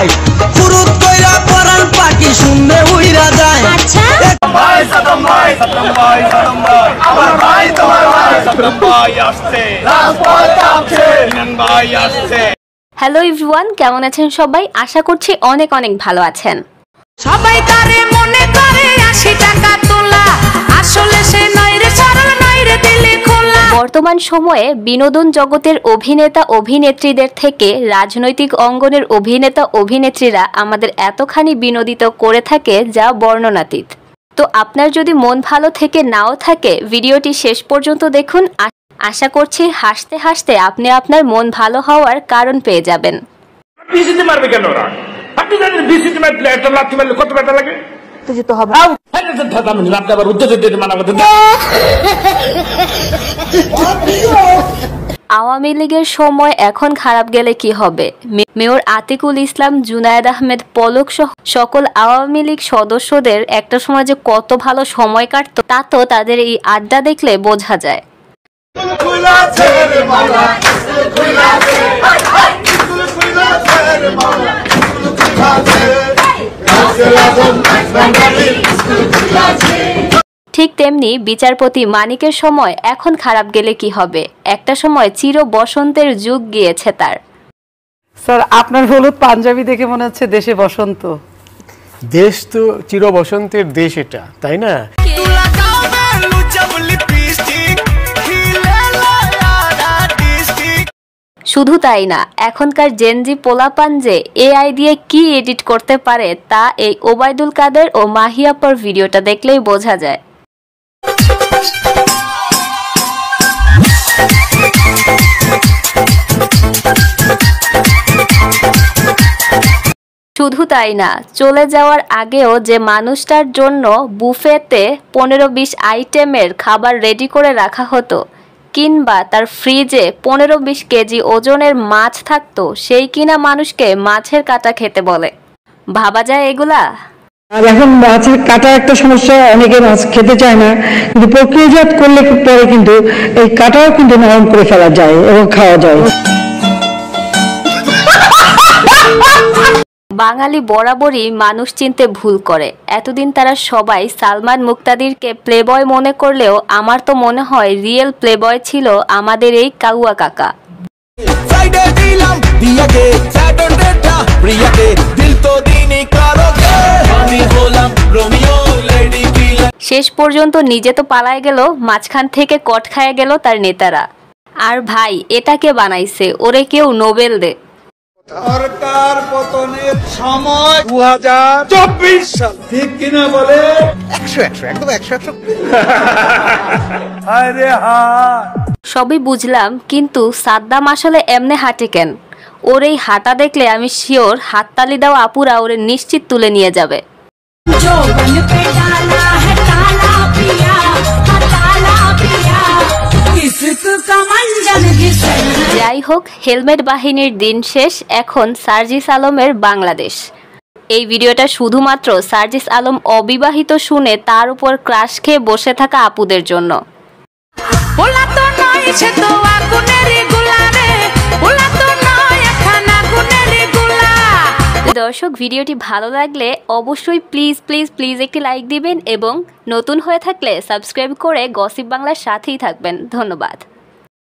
যায় ফুরুত কইরা পরান পাখি শুনবে উইরা যায় আচ্ছা ভাই সাদম ভাই সাদম ভাই সাদম ভাই আমার ভাই তোমার ভাই সাদম ভাই আসছে রাজপথ কাঁপছে ইনান ভাই আসছে। হ্যালো এভরিওয়ান, কেমন আছেন সবাই? আশা করছি অনেক অনেক ভালো আছেন। সবাই তারে মনে করে 80 টাকা তোলা, আসলে সে নয় রে সরল নয় রে দিলে খোলা। বর্তমান সময়ে বিনোদন জগতের অভিনেতা অভিনেত্রীদের থেকে রাজনৈতিক অঙ্গনের অভিনেতা অভিনেত্রীরা আমাদের এতখানি বিনোদিত করে থাকে যা বর্ণনাতীত। তো আপনার যদি মন ভালো থেকে নাও থাকে ভিডিওটি শেষ পর্যন্ত দেখুন। আশা করছি হাসতে হাসতে আপনি আপনার মন ভালো হওয়ার কারণ পেয়ে যাবেন। বিসিতে মারবে কেন ওরা? আপনি জানেন বিসিতে মারলে একটা লাথি মারলে কত ব্যথা লাগে? উত্তেজিত হবে। আপনি আবার উত্তেজিত মানা করতে। আওয়ামী লীগের সময় এখন খারাপ গেলে কি হবে? মেয়র আতিকুল ইসলাম, জুনায়েদ আহমেদ, পলক সহ সকল আওয়ামী লীগ সদস্যদের একটা সময় যে কত ভালো সময় কাটতো তা তো তাদের এই আড্ডা দেখলে বোঝা যায়। ঠিক তেমনি বিচারপতি মানিকের সময় এখন খারাপ গেলে কি হবে? একটা সময় চির বসন্তের যুগ গিয়েছে তার। স্যার, আপনার হলুদ পাঞ্জাবি দেখে মনে হচ্ছে দেশে বসন্ত। দেশ তো চির বসন্তের দেশ, এটা তাই না? শুধু তাই না, এখনকার জেনজি পোলাপান যে এআই দিয়ে কি এডিট করতে পারে তা এই ওবায়দুল কাদের ও মাহিয়াপার ভিডিওটা দেখলেই বোঝা যায়। শুধু তাই না, চলে যাওয়ার আগেও যে মানুষটার জন্য বুফেতে 15-20 আইটেমের খাবার রেডি করে রাখা হতো, কিংবা তার ফ্রিজে 15-20 কেজি ওজনের মাছ থাকতো, সেই কিনা মানুষকে মাছের কাঁটা খেতে বলে। ভাবা যায় এগুলা? আর এখন মাছের কাটা একটা সমস্যা, অনেকে মাছ খেতে চায় না, কিন্তু প্রক্রিয়াজাত করলে পরে কিন্তু এই কাটাও কিন্তু নরম করে ফেলা যায় এবং খাওয়া যায়। বাঙালি বরাবরই মানুষ চিনতে ভুল করে। এতদিন তারা সবাই সালমান মুক্তাদিরকে প্লেবয় মনে করলেও আমার তো মনে হয় রিয়েল প্লেবয় ছিল আমাদের এই কাউয়া কাকা। শেষ পর্যন্ত নিজে তো পালায় গেল, মাঝখান থেকে কট খায় গেল তার নেতারা। আর ভাই, এটাকে বানাইছে ওরে কেউ নোবেল দে। সরকার পতনের সময় 2024 সাল, ঠিক কিনা বলে? 100 একদম 100 আরে হ্যাঁ, সবই বুঝলাম, কিন্তু সাদ্দাম আসলে এমনে হাঁটে কেন? ওর এই হাঁটা দেখলে আমি শিওর হাততালি দাও আপুরা ওরে নিশ্চিত তুলে নিয়ে যাবে। যাই হোক, হেলমেট বাহিনীর দিন শেষ, এখন সার্জিস আলমের বাংলাদেশ। এই ভিডিওটা শুধুমাত্র সার্জিস আলম অবিবাহিত শুনে তার উপর ক্রাশ খেয়ে বসে থাকা আপুদের জন্য। দর্শক, ভিডিওটি ভালো লাগলে অবশ্যই প্লিজ প্লিজ প্লিজ একটি লাইক দিবেন এবং নতুন হয়ে থাকলে সাবস্ক্রাইব করে গসিপ বাংলার সাথেই থাকবেন। ধন্যবাদ।